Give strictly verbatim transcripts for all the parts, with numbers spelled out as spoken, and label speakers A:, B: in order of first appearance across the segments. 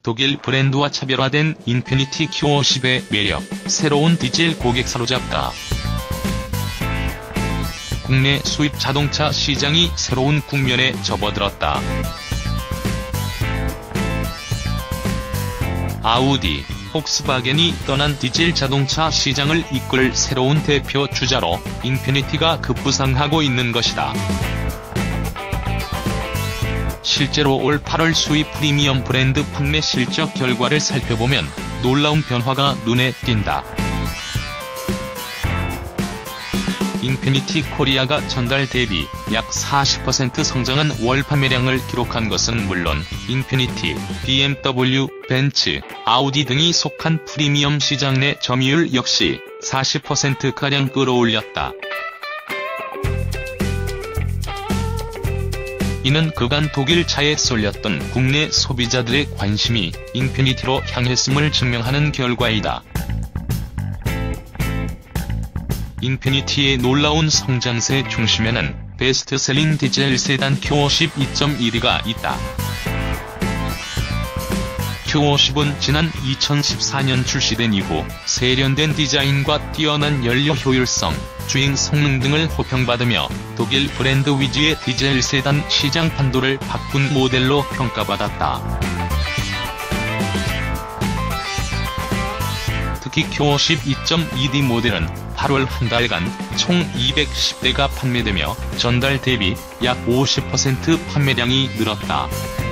A: 독일 브랜드와 차별화된 인피니티 큐 오십의 매력, 새로운 디젤 고객 사로잡다. 국내 수입 자동차 시장이 새로운 국면에 접어들었다. 아우디, 폭스바겐이 떠난 디젤 자동차 시장을 이끌 새로운 대표 주자로 인피니티가 급부상하고 있는 것이다. 실제로 올 팔월 수입 프리미엄 브랜드 판매 실적 결과를 살펴보면 놀라운 변화가 눈에 띈다. 인피니티 코리아가 전달 대비 약 사십 퍼센트 성장한 월 판매량을 기록한 것은 물론 인피니티, 비엠더블유, 벤츠, 아우디 등이 속한 프리미엄 시장 내 점유율 역시 사십 퍼센트가량 끌어올렸다. 이는 그간 독일 차에 쏠렸던 국내 소비자들의 관심이 인피니티로 향했음을 증명하는 결과이다. 인피니티의 놀라운 성장세 중심에는 베스트셀링 디젤 세단 큐 오십 이 점 일 위가 있다. 큐 오십은 지난 이천십사 년 출시된 이후 세련된 디자인과 뛰어난 연료 효율성, 주행 성능 등을 호평받으며 독일 브랜드 위주의 디젤 세단 시장 판도를 바꾼 모델로 평가받았다. 특히 큐 오십 이 점 이 디 모델은 팔월 한 달간 총 이백십 대가 판매되며 전달 대비 약 오십 퍼센트 판매량이 늘었다.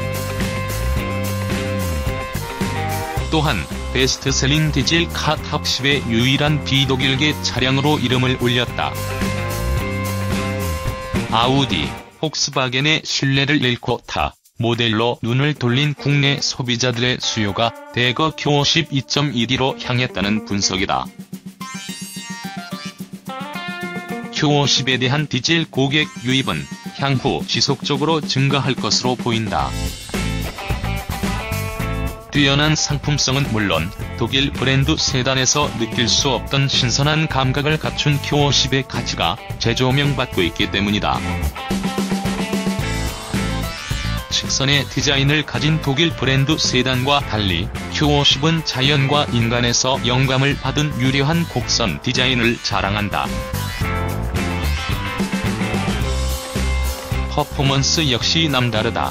A: 또한 베스트셀링 디젤 카 탑 십의 유일한 비독일계 차량으로 이름을 올렸다. 아우디, 폭스바겐의 신뢰를 잃고 타 모델로 눈을 돌린 국내 소비자들의 수요가 대거 큐 오십 이 점 일 위로 향했다는 분석이다. 큐 오십에 대한 디젤 고객 유입은 향후 지속적으로 증가할 것으로 보인다. 뛰어난 상품성은 물론 독일 브랜드 세단에서 느낄 수 없던 신선한 감각을 갖춘 큐 오십의 가치가 재조명받고 있기 때문이다. 직선의 디자인을 가진 독일 브랜드 세단과 달리 큐 오십은 자연과 인간에서 영감을 받은 유려한 곡선 디자인을 자랑한다. 퍼포먼스 역시 남다르다.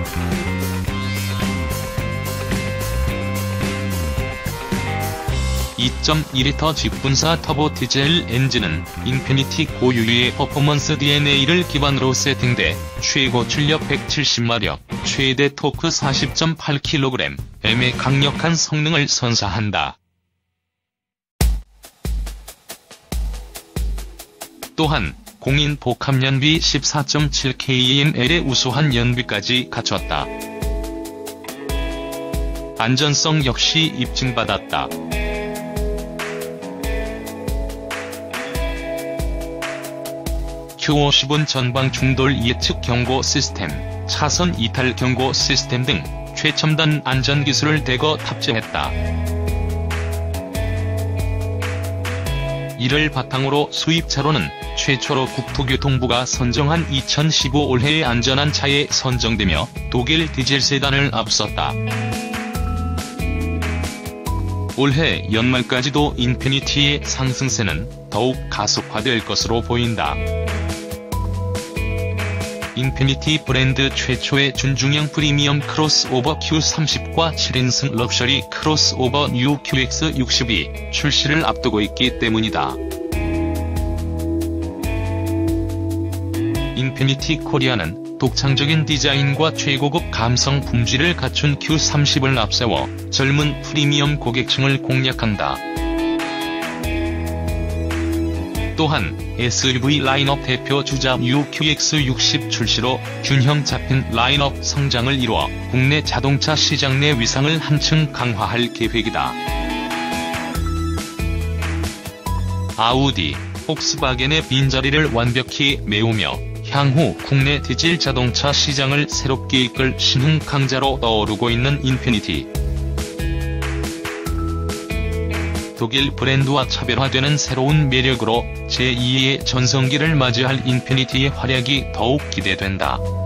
A: 이 점 이 리터 직분사 터보 디젤 엔진은 인피니티 고유의 퍼포먼스 디엔에이를 기반으로 세팅돼 최고 출력 백칠십 마력, 최대 토크 사십 점 팔 킬로그램의 강력한 성능을 선사한다. 또한 공인 복합 연비 십사 점 칠 킬오엠의 우수한 연비까지 갖췄다. 안전성 역시 입증받았다. 큐 오십은 전방 충돌 예측 경고 시스템, 차선 이탈 경고 시스템 등 최첨단 안전기술을 대거 탑재했다. 이를 바탕으로 수입차로는 최초로 국토교통부가 선정한 이천십오 올해의 안전한 차에 선정되며 독일 디젤 세단을 앞섰다. 올해 연말까지도 인피니티의 상승세는 더욱 가속화될 것으로 보인다. 인피니티 브랜드 최초의 준중형 프리미엄 크로스오버 큐 삼십과 칠 인승 럭셔리 크로스오버 뉴 큐엑스 육십이 출시를 앞두고 있기 때문이다. 인피니티 코리아는 독창적인 디자인과 최고급 감성 품질을 갖춘 큐 삼십을 앞세워 젊은 프리미엄 고객층을 공략한다. 또한 에스유브이 라인업 대표 주자 뉴 큐엑스 육십 출시로 균형 잡힌 라인업 성장을 이루어 국내 자동차 시장 내 위상을 한층 강화할 계획이다. 아우디, 폭스바겐의 빈자리를 완벽히 메우며 향후 국내 디젤 자동차 시장을 새롭게 이끌 신흥 강자로 떠오르고 있는 인피니티. 독일 브랜드와 차별화되는 새로운 매력으로 제이의 전성기를 맞이할 인피니티의 활약이 더욱 기대된다.